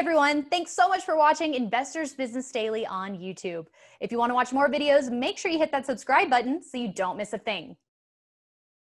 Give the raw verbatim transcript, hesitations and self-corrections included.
everyone. Thanks so much for watching Investors Business Daily on YouTube. If you want to watch more videos, make sure you hit that subscribe button so you don't miss a thing.